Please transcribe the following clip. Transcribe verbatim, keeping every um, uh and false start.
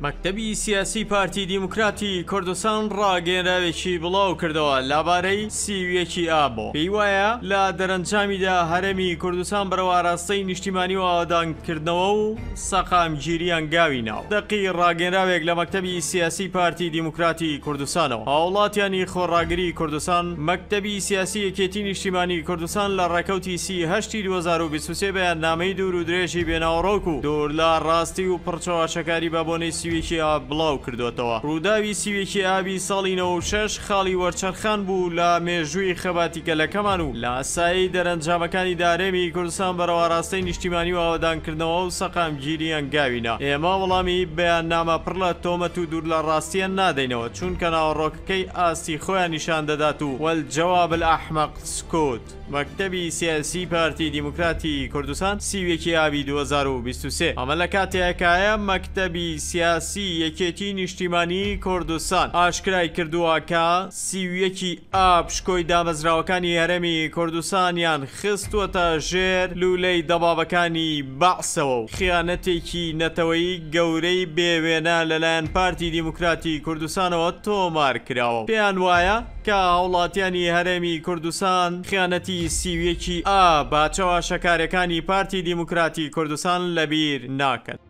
مەکتەبی سیاسی پارتی دیموکراتی کوردستان ڕاگەیەنراوێکی بڵاو کردەوە لەبارەی سیویەکی ئابۆ. پێی وایە لە دەرەنجامیدا هەرێمی کوردستان بەرەو ئاراستەی نیشتیمانی و ئاوادانکردنەوە و سەقامگیری ئەنگاوی ناو. دەقی ڕاگەیەنراوێک لە مەکتەبی سیاسی پارتی دیموکراتی کوردستانەوە. هاوڵاتیانی خۆڕاگری کوردستان مەکتەبی سیاسی یەکێتی نیشتیمانی کوردستان لە ڕێکەوتی سی هەشتی دوو هەزار و بیست و سێ بەیاننامەی دوور و درێژی بێناوەڕۆک و دوور لە ڕاستی و پڕچەواشەکاری بەبوونەی سیوێکی ئاب بڵاو کردوێتەوە. ڕووداوی سیوێکی ئابی ساڵی نەوە و شەش خاڵی وەرچەرخان بوو لە مێژووی خەباتی گەلەکەمان و لە ئاسایی دەرەنجامەکانی دارێمی کوردستان بەرەو ئاراستەی نیشتیمانی و ئاوادانکردنەوە و سەقامگیری ئەنگاوینە. ئێمە وەڵامی بەیاننامە پڕ لە تۆمەت و دوور لە ڕاستیان نادەینەوە چونکە ناوەڕۆکەکەی ئاستی خۆیان نیشان دەدات و وەلجەواب الأحمق سکوت. مەکتەبی سیاسی پارتی دیموکراتی کوردستان سیوێکی ئابی دوو هەزار و بیست و سێ. ئەمە لە کاتێکایە مەکتەبی سیاسی یەکێتی نیشتیمانی کوردستان ئاشکرای کردووە کە سیویەکی ئاب شکۆی دامەزراوەکانی هەرێمی کوردستانیان خستووەتە ژێر لولەی دەبابەکانی بەعسەوە و خیانەتێکی نەتەوەیی گەورەی بێوێنە لەلایەن پارتی دیموکراتی کوردستانەوە تۆمار کراوە. پێیان وایە کە هاوڵاتیانی هەرێمی کوردستان خیانەتی سیویەکی ئاب با چەواشەکارەکانی پارتی دیموکراتی کوردستان لەبیر ناکەن.